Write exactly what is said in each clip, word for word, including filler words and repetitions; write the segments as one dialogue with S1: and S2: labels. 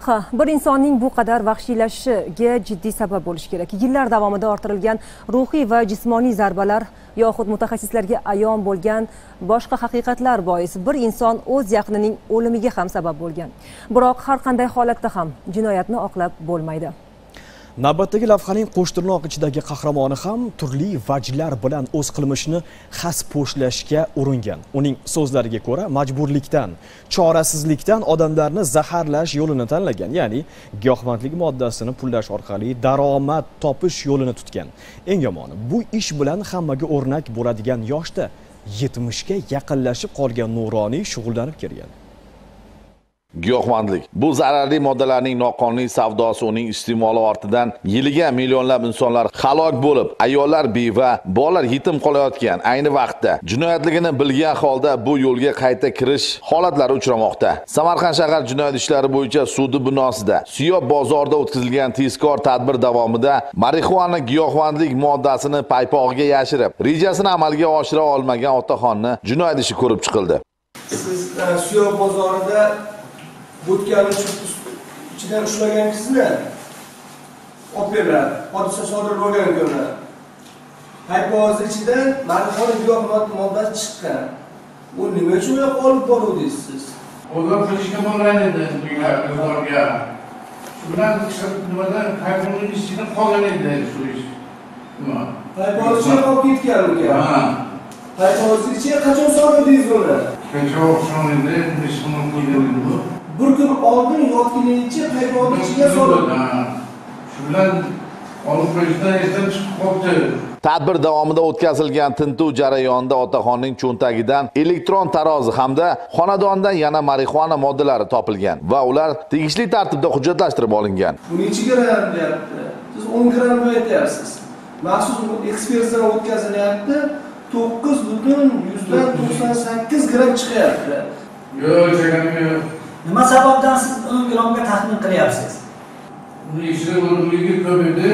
S1: Ha, bir insonning bu qadar vahshiylashishiga jiddiy sabab bo'lishi kerak. Yillar davomida orttirilgan ruhiy va jismoniy zarbalar yoxud mutaxassislarga ayon bo'lgan boshqa haqiqatlar bois bir inson o'z yaqinining o'limiga ham sabab bo'lgan. Biroq har qanday holatda ham jinoyatni oqlab bo'lmaydi.
S2: Navbatdagi lavhaning qo'shtirnoq ichidagi qahramoni ham turli vajlar bilan o'z qilmishini xas-po'shlashga uringan. Uning so'zlariga ko'ra, majburlikdan, chorasizlikdan odamlarni zaharlash yo'lini tanlagan, ya'ni giyohvandlik moddasini pullash orqali daromad topish yo'lini tutgan. Eng yomoni, bu ish bilan hammaga o'rnak bo'ladigan yoshda yetmishga yaqinlashib qolgan nuroniy shug'ullanib kelgan.
S3: Giyohvandlik. Bu zararli moddalarning noqonuniy savdosi uning iste'moli ortidan yiliga millionlab insonlar halok bo'lib, ayollar beva, bolalar yetim qolayotgan ayni vaqtda jinoyatligini bilgan holda bu yo'lga qayta kirish holatlari uchramoqda. Samarqand shahar jinoyat ishlari bo'yicha sudi binosida Siyob bozorida o'tkazilgan tezkor tadbir davomida marixuana giyohvandlik moddasini paypog'iga yashirib, rejasini amalga oshira olmagan otaxonni jinoyat ishi ko'rib chiqildi.
S4: Siz Siyob bozorida bo'tgani ichidan ushlagan kishini operalar, hodisa sodir bo'lgan kuni paypoz ichidan marixuana giyohvand moddasi chiqqan. Bu nima uchun yo'q olib boruvdingiz siz?
S5: Ular qilishga bo'lgan edi bozorga. Shundan nimada paypozning ichida qolgan edi shu ish. Nima?
S4: Paypoz ichiga qolib ketgan ekan. Ha. Paypoz ichiga qachon soldingiz buni?
S5: Qachon soldingiz? Biz buni qo'ygandik bu.
S4: Bir kun oldin yotganingcha paypozni ichiga solib.
S5: Shundan olib qo'yishdan esdan chiqib qoldi.
S3: Tadbir davomida o'tkazilgan tintuv jarayonida otaxonning cho'ntagidan elektron tarozi hamda xonadondan yana marixuana moddalari topilgan va ular tegishli tartibda hujjatlashtirib olingan.
S4: Bu necha gram deyapti? Siz o'n gram aytyapsiz. Maxsus ekspertizadan o'tkazilyapti. to'qqiz butun yuzdan to'qson sakkiz gram chiqyapti.
S5: Yo'q, chegam yo'q.
S6: Nima sababdan siz o'n gramga taxmin qilyapsiz?
S5: Bu ishni o'rniga ko'paydi.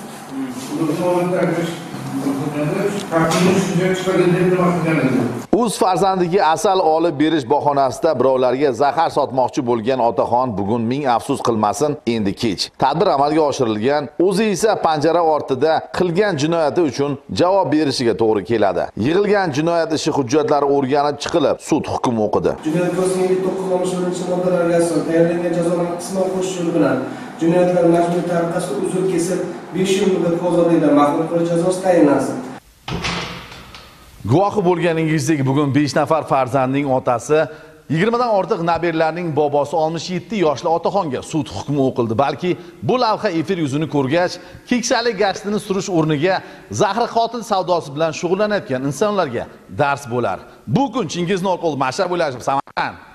S3: O'z farzandiga asal olib berish bahonasida birovlarga zahar sotmoqchi bo'lgan otaxon bugun ming afsus qilmasin, endi kech. Tadbir amalga oshirilgan, o'zi esa panjara ortida qilgan jinoyati uchun javob berishiga to'g'ri keladi. Yig'ilgan jinoyat ishi hujjatlari o'rganib chiqilib, sud hukm o'qidi.
S4: Jinoyat kodeksining to'qqiz yuz oltmish birinchi moddalariga asosan tayinlangan jazoni qisman qo'shish yo'li bilan jinoyatlar majburiy tariqasida uzr kesib besh yil muddatga ozodlikdan mahrum qilish jazosi tayinlansin.
S3: Guvohi bo'lganingizdek, bugun besh nafar farzandning otasi, yigirma dan ortiq nabirlarning bobosi oltmish yetti yoshli otaxonga sud hukmi o'qildi. Balki bu lavha efir yuzini ko'rgach, keksalik gashtini surish o'rniga zahri qotil savdosi bilan shug'ullanayotgan insonlarga dars bo'lar. Bu kun Chingiz Norqul Mashhad bo'lashib Samarqand